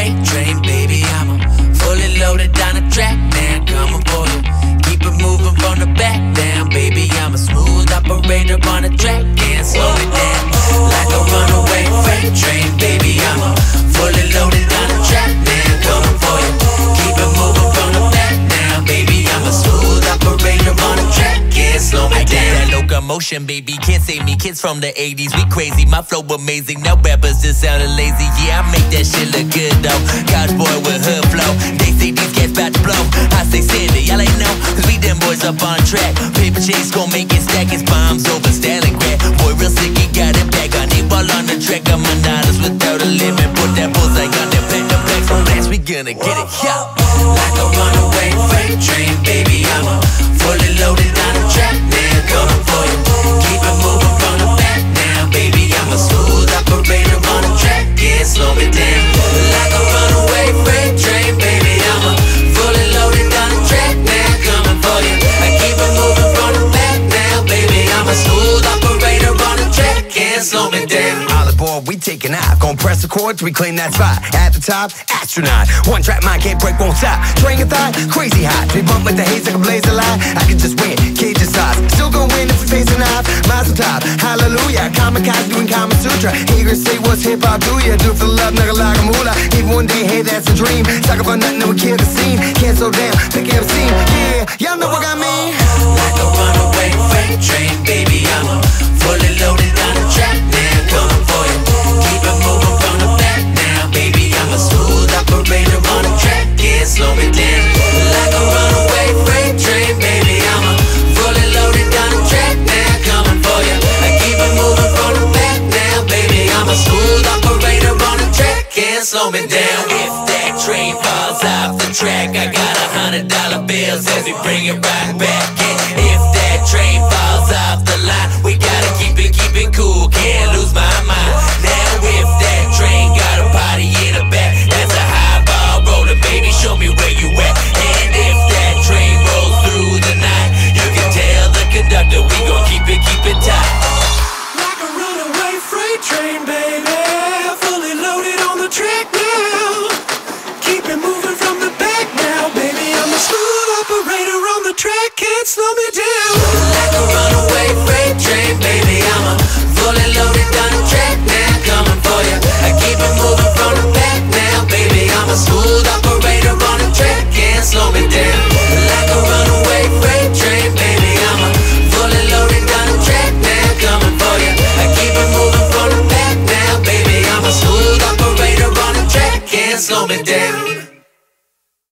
freight train, baby. I'm fully loaded down the track now, coming for you. Keep it moving from the back down, baby. I'm a smooth operator on the track, can't slow it down. Like a runaway freight train, baby. I'm fully loaded down the track now, coming for you. Keep it moving from the back down, baby. I'm a smooth operator on the track, can't slow me down. That locomotion, baby, can't save me. Kids from the 80s, we crazy. My flow amazing. Now rappers just sounding lazy. Yeah, I make that shit look good though. Couch boy with hood flow. They say these cats bout to blow. I say Sandy, y'all ain't know, cause we them boys up on track. Paper chase gon' make it stack. It's bombs over Stalingrad. Boy, real sick, he got it back. On it ball on the track. I'm anonymous without a limit. Put that bullseye on that pack. The back from last, we gonna get it. Yo. Like a runaway freight train, baby. I'm fully loaded down the track now, coming for you. Keep it moving from the back now, baby. I'm a smooth operator on the track, can't slow me down. Like a runaway freight train, baby. I'm fully loaded down the track now, coming for you. I keep it moving from the back now, baby. I'm a smooth operator on the track, can't slow me down. All aboard, we taking off. Gon' press the chords, we claim that spot. At the top, astronaut. One track mind can't break, won't stop. Train your thought, crazy hot. We bump with the haze like a blaze of light. I can just win, cage your size. Still gon' win if we facing off. Miles on top, hallelujah. Kamikaze doing Kama Sutra. Eager to say what's hip hop do ya? Do it for love, nigga like a moolah. Even one day, hey, that's a dream. Talk about nothing, no kill the scene. Can't slow down, pick every scene. Yeah, y'all know what I mean. Like a runaway freight train, baby. I'm fully loaded down the track now, coming for you. Keep it moving from the back now, baby. I'm a smooth operator on the track, can't slow me down. Like a runaway freight train, baby. I'm fully loaded down the track now, coming for you. I keep it moving from the back now, baby. I'm a smooth operator on the track, can't slow me down. If that train falls off the track, I got $100 bills as we bring it right back in. If that train falls off the line, we gotta keep it cool, can't lose my mind. Now if that train got a body in the back, that's a high ball roller, baby, show me where you at. And if that train rolls through the night, you can tell the conductor we gon' keep it tight. Like a runaway freight train, baby. Fully loaded on the track now. Keep it moving from the back now, baby. I'm a smooth operator on the track, can't slow me down. Like a runaway freight train, baby. I'm fully loaded down the track now, coming for you. I keep it moving from the back now, baby. I'm a smooth operator on the track, can't slow me down. Like a runaway freight train, baby. I'm fully loaded down the track now, coming for you. I keep it moving from the back now, baby. I'm a smooth operator on the track, can't slow me down.